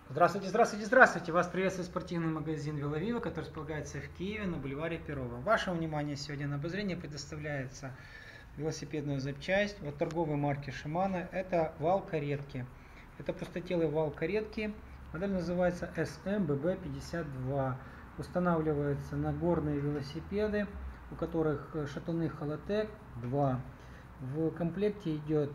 Здравствуйте, здравствуйте, здравствуйте! Вас приветствует спортивный магазин Веловиво, который располагается в Киеве на бульваре Перова. Ваше внимание сегодня на обозрение предоставляется велосипедная запчасть от торговой марки Shimano. Это вал каретки. Это пустотелый вал каретки. Модель называется SMBB52. Устанавливается на горные велосипеды, у которых шатуны Halotech 2. В комплекте идет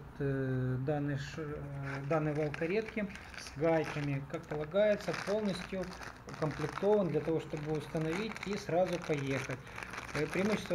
данный вал каретки с гайками, как полагается, полностью укомплектован для того, чтобы установить и сразу поехать. Преимущество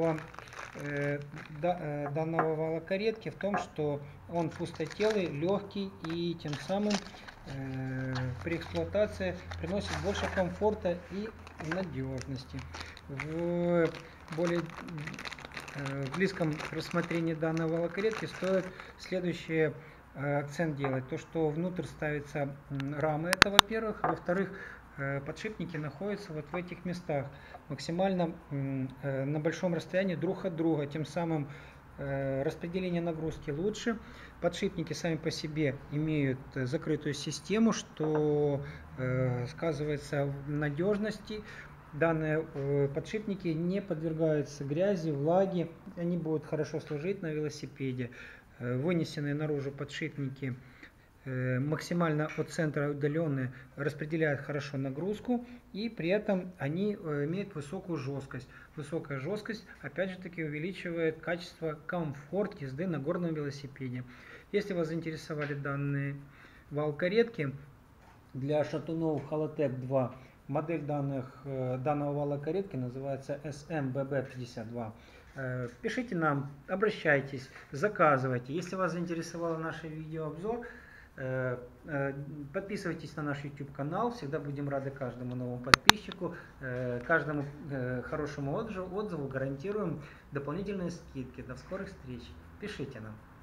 данного вала каретки в том, что он пустотелый, легкий и тем самым при эксплуатации приносит больше комфорта и надежности. В более близком рассмотрении данного вала каретки стоит следующий акцент делать. То, что внутрь ставятся рамы, это во-первых. Во-вторых, подшипники находятся вот в этих местах, максимально на большом расстоянии друг от друга, тем самым распределение нагрузки лучше. Подшипники сами по себе имеют закрытую систему, что сказывается в надежности. Данные подшипники не подвергаются грязи, влаге, они будут хорошо служить на велосипеде. Вынесенные наружу подшипники максимально от центра удаленные, распределяют хорошо нагрузку, и при этом они имеют высокую жесткость. Высокая жесткость опять же таки увеличивает качество, комфорт езды на горном велосипеде. Если вас заинтересовали данные вал каретки для шатунов Halotech 2, модель данного вала каретки называется SMBB52. Пишите нам, обращайтесь, заказывайте. Если вас заинтересовало наше видеообзор, подписывайтесь на наш YouTube канал. Всегда будем рады каждому новому подписчику, каждому хорошему отзыву гарантируем дополнительные скидки. До скорых встреч. Пишите нам.